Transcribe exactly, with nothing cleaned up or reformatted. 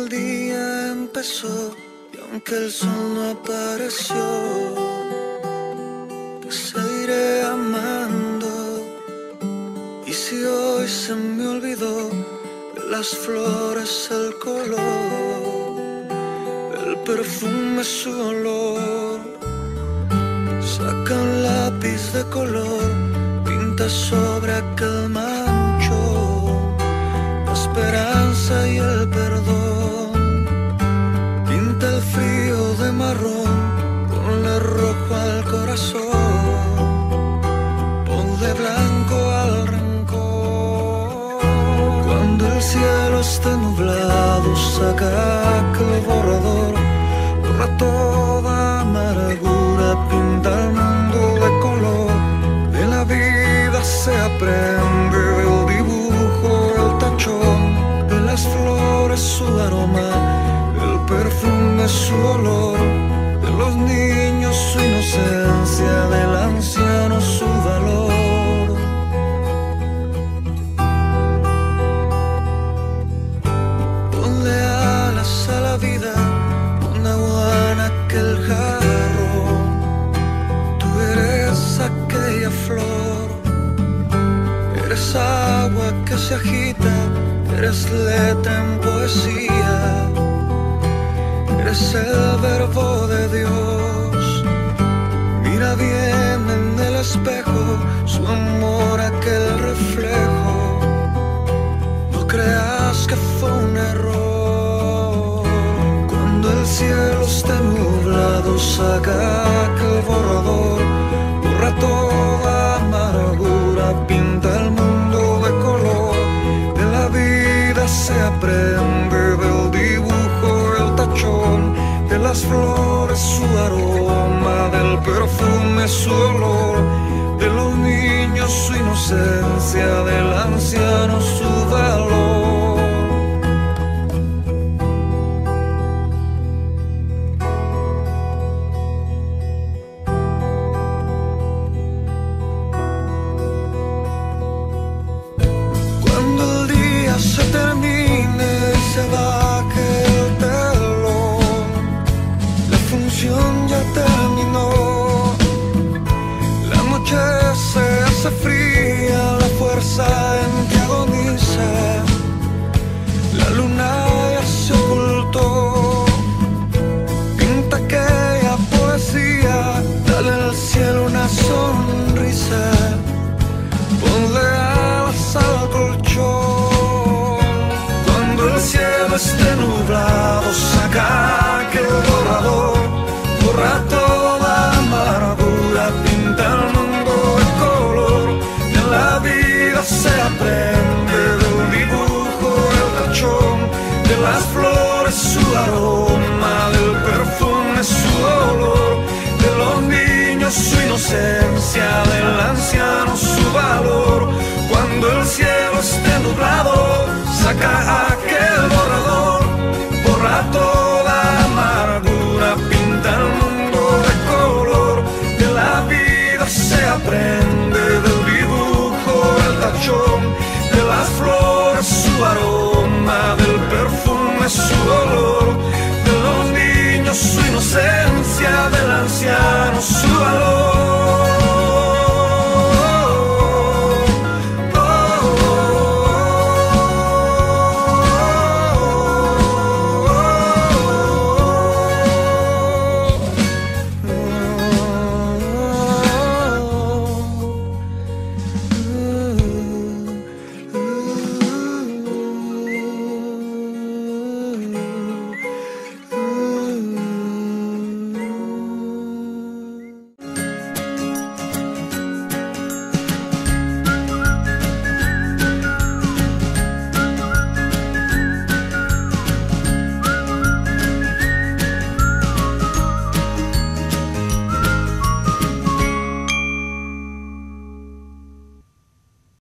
el día empezó y aunque el sol no apareció, te seguiré amando. Y si hoy se me olvidó de las flores el color, el perfume su olor, saca un lápiz de color, pinta sobre aquel mancho la esperanza y el perdón. Pinta el frío de marrón, ponle rojo al corazón, ponle blanco al rencor. Cuando el cielo esté nublado, saca aquel borrador, borra toda amargura, pinta el mundo de color. De la vida se aprende, del dibujo el tachón, de las flores su aroma, del perfume su olor, de los niños su inocencia, del anciano su valor. Ponle alas a la vida, pon agua en aquel jarro. Tú eres aquella flor, eres agua que se agita, eres letra en poesía, eres el verbo de Dios. Mira bien en el espejo, su amor aquel reflejo, no creas que fue un error. Cuando el cielo esté nublado, saca aquel borrador, borra toda amargura, pinta el mundo de color. De la vida se aprende, del dibujo el tachón, de las flores su aroma, del perfume su olor, de los niños su inocencia, del anciano su valor. Se termine y se baje el telón, la función ya terminó. La noche se hace fría, la fuerza en que agoniza, la luna ya se ocultó. Pinta aquella poesía, dale al cielo una sonrisa, ponle alas al colchón. El cielo esté nublado,